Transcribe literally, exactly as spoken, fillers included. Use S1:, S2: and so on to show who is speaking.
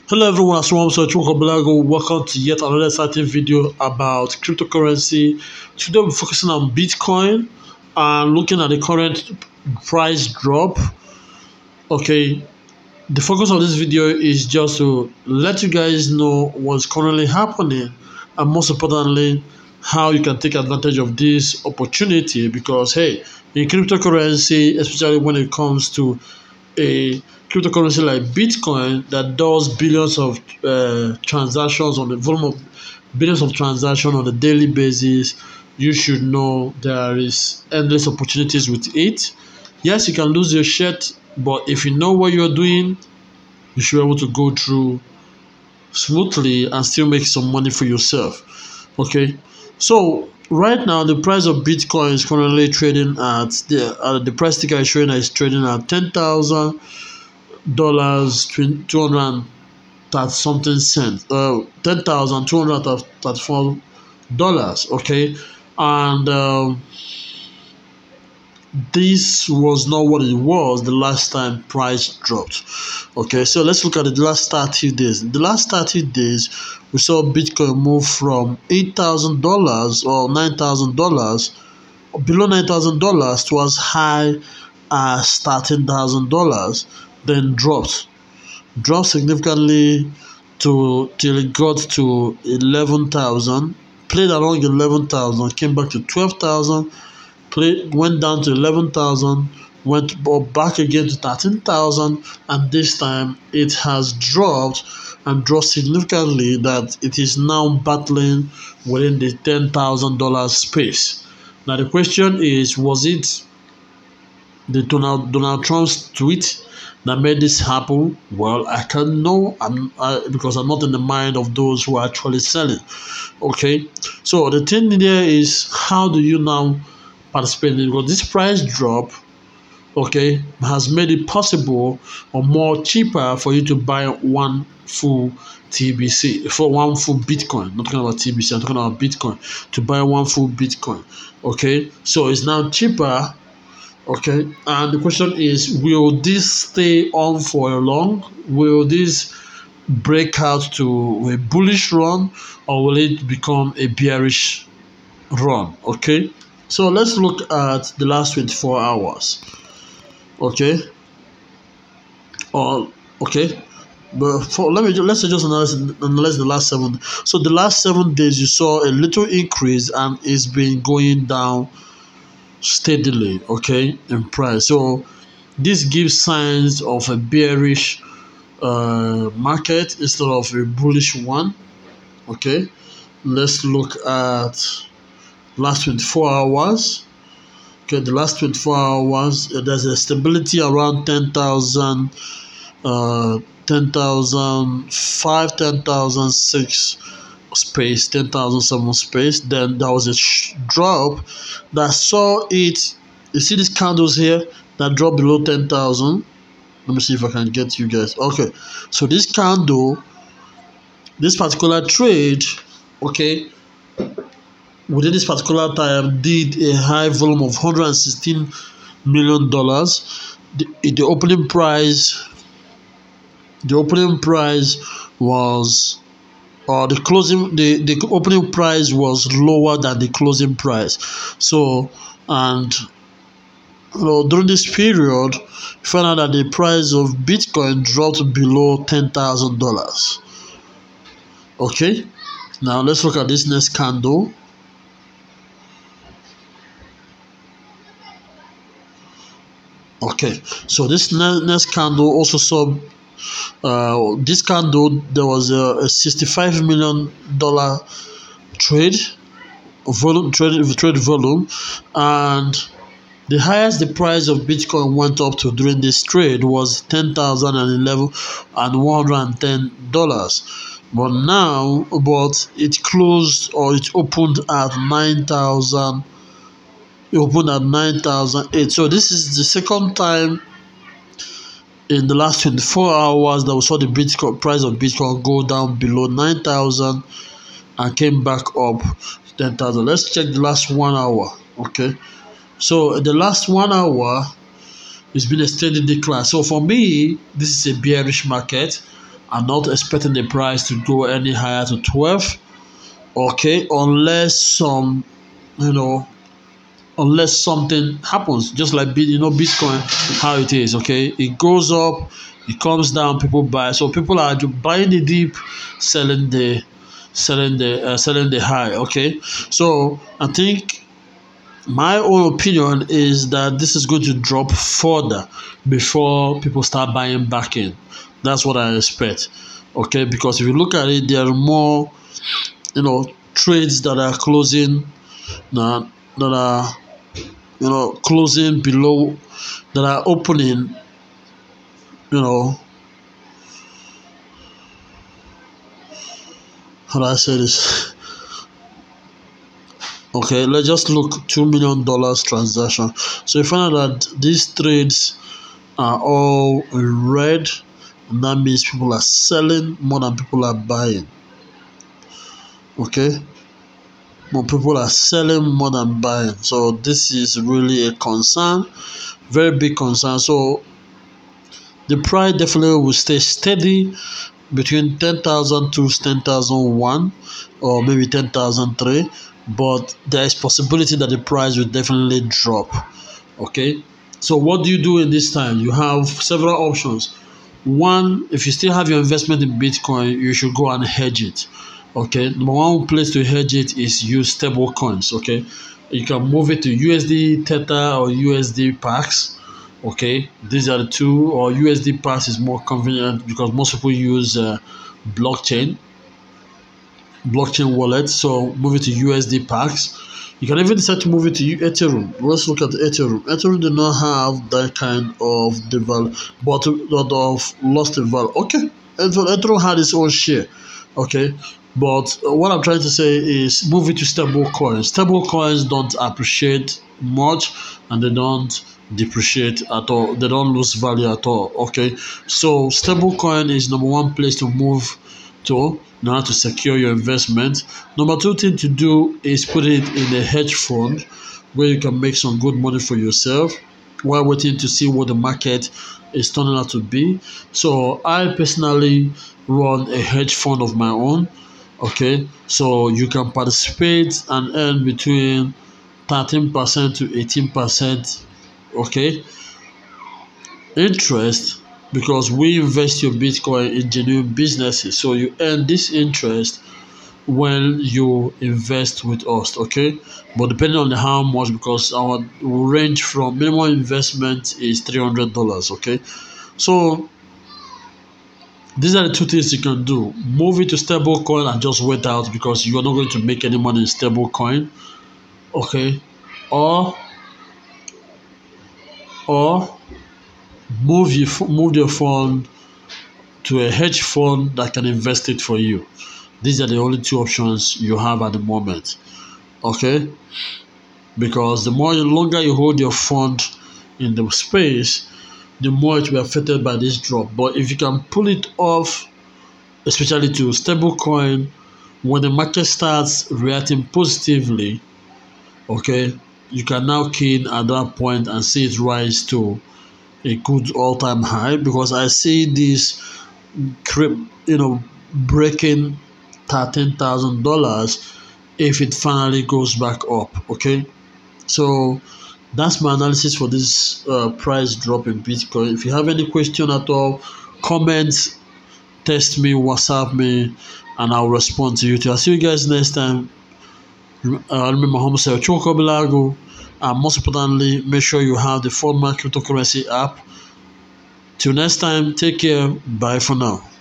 S1: Hello everyone, Aswan Balago. Welcome to yet another exciting video about cryptocurrency. Today we're focusing on Bitcoin and looking at the current price drop. Okay, the focus of this video is just to let you guys know what's currently happening and most importantly, how you can take advantage of this opportunity because hey, in cryptocurrency, especially when it comes to a cryptocurrency like Bitcoin that does billions of uh, transactions on the volume of billions of transactions on a daily basis, you should know there is endless opportunities with it. Yes, you can lose your shirt, but if you know what you're doing, you should be able to go through smoothly and still make some money for yourself. Okay, so right now the price of Bitcoin is currently trading at the uh, the price ticker is showing that it's trading at ten thousand dollars two hundred thirty something cents, uh ten thousand two hundred thirty four dollars. Okay, and um, this was not what it was the last time price dropped. Okay, so let's look at the last thirty days. In the last thirty days, we saw Bitcoin move from eight thousand dollars or nine thousand dollars, below nine thousand dollars, to as high as thirteen thousand dollars, then dropped, dropped significantly to till it got to eleven thousand, played along eleven thousand, came back to twelve thousand, Play, went down to eleven thousand, went back again to thirteen thousand, and this time it has dropped and dropped significantly that it is now battling within the ten thousand dollars space. Now the question is, was it the Donald, Donald Trump's tweet that made this happen? Well, I can't know I'm, I, because I'm not in the mind of those who are actually selling. Okay, so the thing there is, how do you now participate? Because this price drop, okay, has made it possible or more cheaper for you to buy one full T B C, for one full Bitcoin. Not talking about T B C, I'm talking about Bitcoin. To buy one full Bitcoin, okay, so it's now cheaper. Okay, and the question is, will this stay on for long? Will this break out to a bullish run, or will it become a bearish run? Okay, so let's look at the last twenty-four hours. Okay, or okay, but for let me let's just analyze, analyze the last seven. So the last seven days, you saw a little increase and it's been going down steadily, okay, in price. So this gives signs of a bearish uh, market instead of a bullish one. Okay, let's look at last twenty-four hours. Okay, the last twenty-four hours, uh, there's a stability around ten thousand, uh, ten thousand five, ten thousand six space, ten thousand seven space. Then there was a sh- drop that saw it. You see these candles here that drop below ten thousand. Let me see if I can get you guys. Okay, so this candle, this particular trade, okay, within this particular time did a high volume of one hundred sixteen million dollars. The, the opening price, the opening price was, or the closing, the, the opening price was lower than the closing price. So, and you know, during this period, you found out that the price of Bitcoin dropped below ten thousand dollars. Okay, now let's look at this next candle. Okay, so this ne- next candle also saw uh, this candle, there was a, a sixty-five million dollar trade volume, trade trade volume, and the highest the price of Bitcoin went up to during this trade was ten thousand eleven and one hundred ten dollars. But now, but it closed or it opened at nine thousand. It opened at nine thousand eight. So this is the second time in the last twenty-four hours that we saw the Bitcoin price of Bitcoin go down below nine thousand and came back up ten thousand. Let's check the last one hour. Okay, so the last one hour, it's been a steady decline. So for me, this is a bearish market. I'm not expecting the price to go any higher to twelve. Okay, unless some, you know, unless something happens, just like you know Bitcoin, how it is. Okay, it goes up, it comes down, people buy. So people are buying the deep, selling the, selling the, uh, selling the high. Okay, so I think my own opinion is that this is going to drop further before people start buying back in. That's what I expect. Okay, because if you look at it, there are more, you know, trades that are closing, that that are, you know, closing below, that are opening, you know, how do I say this? Okay, let's just look two million dollars transaction. So you find out that these trades are all in red, and that means people are selling more than people are buying. Okay, more people are selling more than buying. So this is really a concern, very big concern. So the price definitely will stay steady between ten thousand to ten thousand one, or maybe ten thousand three, but there is possibility that the price will definitely drop. Okay, so what do you do in this time? You have several options. One, if you still have your investment in Bitcoin, you should go and hedge it. Okay, number one place to hedge it is use stable coins. Okay, you can move it to U S D Tether or U S D Pax. Okay, these are the two, or U S D Pax is more convenient because most people use uh, blockchain blockchain wallet. So move it to U S D Pax. You can even decide to move it to Ethereum. Let's look at Ethereum. Ethereum do not have that kind of develop, but lot of lost in value. Okay, Ethereum had its own share. Okay, but what I'm trying to say is move it to stable coins. Stable coins don't appreciate much, and they don't depreciate at all. They don't lose value at all. Okay, so stable coin is number one place to move to in order to secure your investment. Number two thing to do is put it in a hedge fund where you can make some good money for yourself while waiting to see what the market is turning out to be. So I personally run a hedge fund of my own. Okay, so you can participate and earn between thirteen percent to eighteen percent. Okay, interest, because we invest your Bitcoin in genuine businesses. So you earn this interest when you invest with us. Okay, but depending on how much, because our range from minimum investment is three hundred dollars. Okay, so these are the two things you can do. Move it to stable coin and just wait out, because you are not going to make any money in stable coin. Okay, or or move your move your fund to a hedge fund that can invest it for you. These are the only two options you have at the moment. Okay, because the more the longer you hold your fund in the space, the more it will be affected by this drop. But if you can pull it off, especially to stable coin, when the market starts reacting positively, okay, you can now key in at that point and see it rise to a good all-time high, because I see this, you know, breaking thirteen thousand dollars if it finally goes back up. Okay, so that's my analysis for this uh, price drop in Bitcoin. If you have any question at all, comment, text me, WhatsApp me, and I'll respond to you. I'll see you guys next time. Uh, remember, Home Sale Choco Bilago, and most importantly, make sure you have the Fortnite cryptocurrency app. Till next time, take care. Bye for now.